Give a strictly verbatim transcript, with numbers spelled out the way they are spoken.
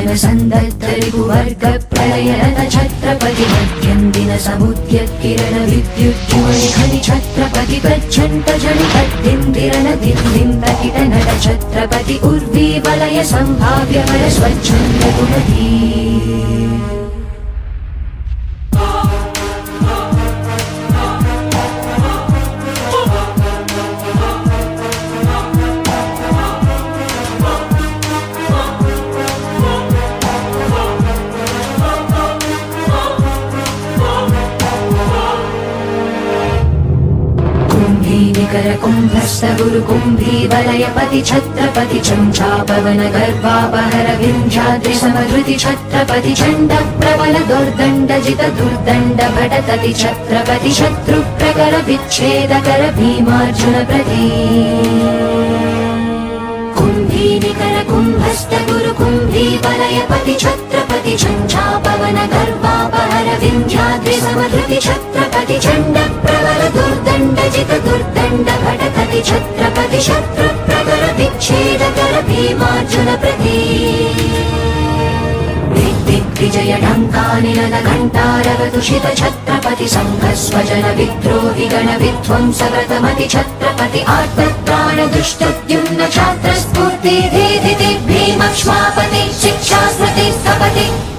जन सन्दत्त रिपुवर्ग प्रलयरत छत्रपति मध्यन्दिन समुद्य किरण विद्युज्ज्वलि खनि छत्रपति प्रच्छण्ट जनितद्दिन्दिरन दिन्दिन्त किट नट छत्रपति उर्वी वलय सम्भाव्य वर स्वच्छन्द गुणधी कर कुंभस्थ गुरु कुंभी वलयपति छत्रपति चंचापवन गर्वापहर विंध्याद्रि समधृति छत्रपति चंड प्रबल दुर्दंड जित दुर्दंड भटतति छत्रपति शत्रु प्रकर विच्छेद कर भीमार्जुन प्रति कुंभी निकर कुंभस्थ गुरु कुंभी वलयपति छत्रपति चंचापवन गर्वापहर विंध्याद्रि समधृति छत्रपति चंड प्रबल दुर्दंड जित दुर्दंड भटकति छत्रपति शत्रु प्रकर विच्छेद कर भीमार्जुन प्रति दिग्विजय ढंकानिनद घंटारवतुषित छत्रपति संघ स्वजन विद्रोहि गण विध्वंस व्रतमति छत्रपति आर्तत्राण दुष्टद्युम्न छात्र स्फूर्ति धीधिति भीमक्ष्मापति शिक्षा स्मृति स्थपति